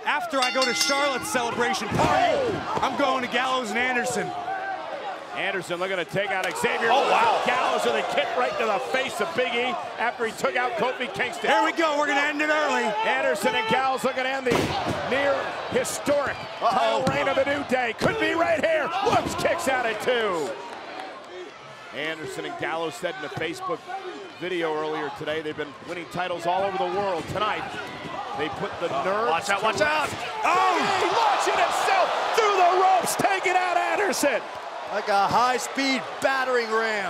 After I go to Charlotte's celebration party, I'm going to Gallows and Anderson. Anderson looking to take out Xavier. Oh, wow. Gallows with a kick right to the face of Big E after he took out Kofi Kingston. Here we go. We're going to end it early. Anderson and Gallows looking to end the near historic title reign of the New Day. Could be right here. Woods kicks out at 2. Anderson and Gallows said in a Facebook video earlier today they've been winning titles all over the world. Tonight, they put the nerve. Watch out, watch out. Oh! Launching himself through the ropes, taking out Anderson. Like a high-speed battering ram.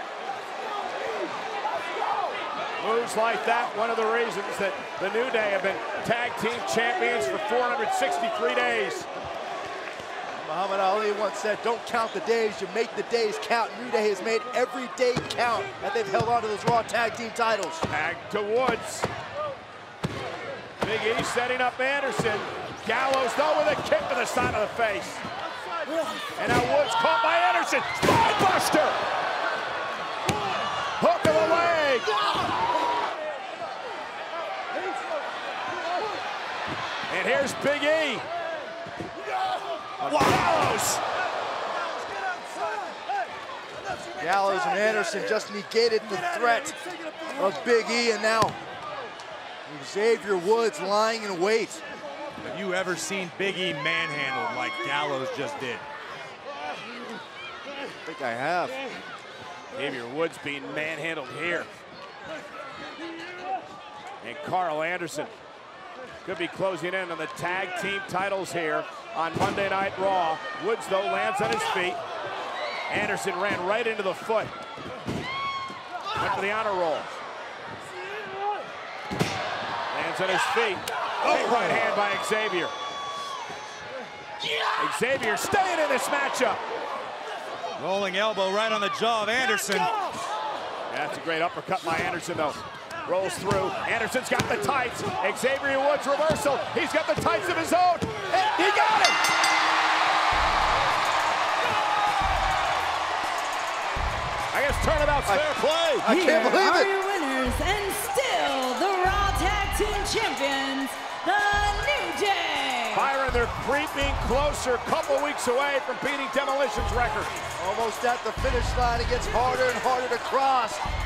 Moves like that, one of the reasons that the New Day have been tag team champions for 463 days. Muhammad Ali once said, don't count the days, you make the days count. New Day has made every day count that they've held on to those Raw tag team titles. Tag to Woods. Big E setting up Anderson. Gallows, though, with a kick to the side of the face. And now Woods caught by Anderson. Spinebuster! Hook of the leg. And here's Big E. Gallows. Gallows and Anderson just negated the threat of Big E, and now Xavier Woods lying in wait. Have you ever seen Big E manhandled like Gallows just did? I think I have. Xavier Woods being manhandled here. And Carl Anderson could be closing in on the tag team titles here on Monday Night Raw. Woods, though, lands on his feet. Anderson ran right into the foot. Went for the honor roll. Lands on his feet. Big right hand by Xavier. Xavier staying in this matchup. Rolling elbow right on the jaw of Anderson. That's a great uppercut by Anderson, though. Rolls through. Anderson's got the tights. Xavier Woods reversal. He's got the tights of his own. And he got it! I guess turnabout's fair play. I can't believe Here are it. your winners, and still the Raw Tag Team Champions, the New Day. Byron, they're creeping closer, couple weeks away from beating Demolition's record. Almost at the finish line. It gets harder and harder to cross.